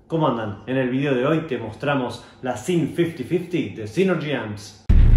¿Cómo andan? En el video de hoy te mostramos la Syn 5050 de Synergy Amps.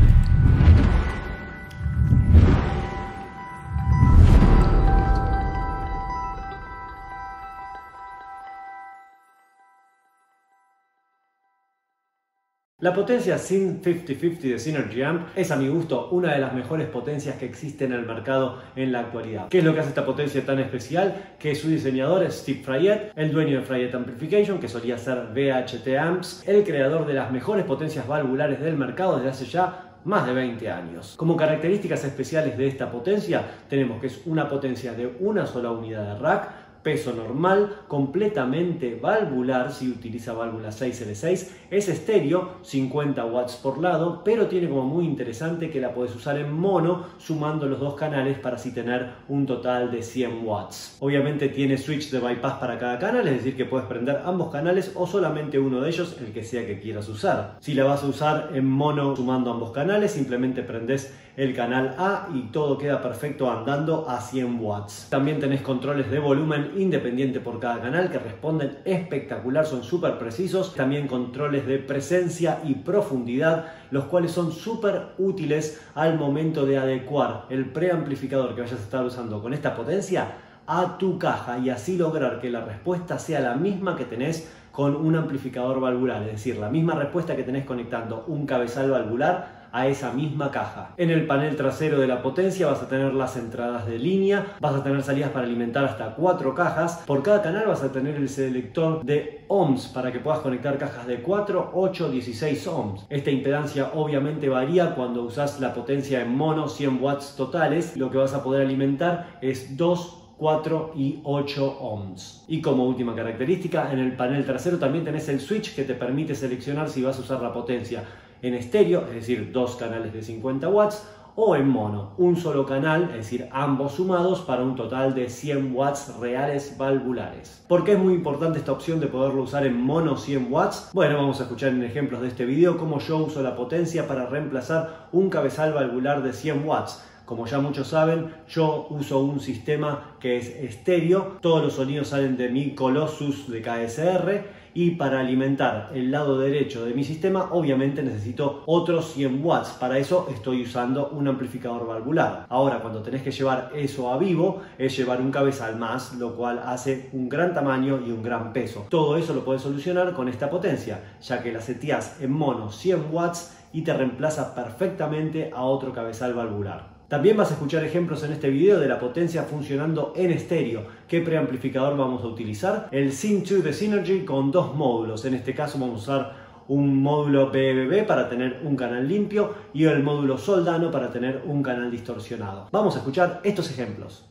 La potencia Syn 5050 de Synergy Amp es, a mi gusto, una de las mejores potencias que existe en el mercado en la actualidad. ¿Qué es lo que hace esta potencia tan especial? Que su diseñador es Steve Fryette, el dueño de Fryette Amplification, que solía ser VHT Amps, el creador de las mejores potencias valvulares del mercado desde hace ya más de 20 años. Como características especiales de esta potencia, tenemos que es una potencia de una sola unidad de rack, peso normal, completamente valvular, si utiliza válvula 6L6, es estéreo, 50 watts por lado, pero tiene como muy interesante que la puedes usar en mono, sumando los dos canales para así tener un total de 100 watts. Obviamente tiene switch de bypass para cada canal, es decir que puedes prender ambos canales o solamente uno de ellos, el que sea que quieras usar. Si la vas a usar en mono sumando ambos canales, simplemente prendes el canal A y todo queda perfecto andando a 100 watts. También tenés controles de volumen independiente por cada canal que responden espectacular, son súper precisos. También controles de presencia y profundidad, los cuales son súper útiles al momento de adecuar el preamplificador que vayas a estar usando con esta potencia a tu caja y así lograr que la respuesta sea la misma que tenés con un amplificador valvular, es decir, la misma respuesta que tenés conectando un cabezal valvular a esa misma caja. En el panel trasero de la potencia vas a tener las entradas de línea, vas a tener salidas para alimentar hasta 4 cajas. Por cada canal vas a tener el selector de ohms para que puedas conectar cajas de 4, 8, 16 ohms. Esta impedancia obviamente varía cuando usas la potencia en mono, 100 watts totales. Lo que vas a poder alimentar es 2, 4 y 8 ohms. Y como última característica, en el panel trasero también tenés el switch que te permite seleccionar si vas a usar la potencia en estéreo, es decir, dos canales de 50 watts, o en mono, un solo canal, es decir, ambos sumados para un total de 100 watts reales valvulares. ¿Por qué es muy importante esta opción de poderlo usar en mono 100 watts? Bueno, vamos a escuchar en ejemplos de este video cómo yo uso la potencia para reemplazar un cabezal valvular de 100 watts. Como ya muchos saben, yo uso un sistema que es estéreo, todos los sonidos salen de mi Colossus de KSR y para alimentar el lado derecho de mi sistema obviamente necesito otros 100 watts, para eso estoy usando un amplificador valvular. Ahora cuando tenés que llevar eso a vivo es llevar un cabezal más, lo cual hace un gran tamaño y un gran peso. Todo eso lo puedes solucionar con esta potencia, ya que la seteás en mono 100 watts y te reemplaza perfectamente a otro cabezal valvular. También vas a escuchar ejemplos en este video de la potencia funcionando en estéreo. ¿Qué preamplificador vamos a utilizar? El Syn 2 de Synergy con dos módulos. En este caso vamos a usar un módulo BBB para tener un canal limpio y el módulo Soldano para tener un canal distorsionado. Vamos a escuchar estos ejemplos.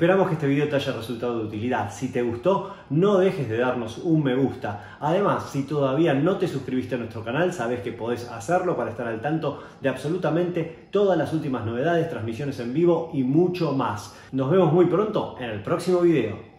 Esperamos que este video te haya resultado de utilidad. Si te gustó, no dejes de darnos un me gusta. Además, si todavía no te suscribiste a nuestro canal, sabes que podés hacerlo para estar al tanto de absolutamente todas las últimas novedades, transmisiones en vivo y mucho más. Nos vemos muy pronto en el próximo video.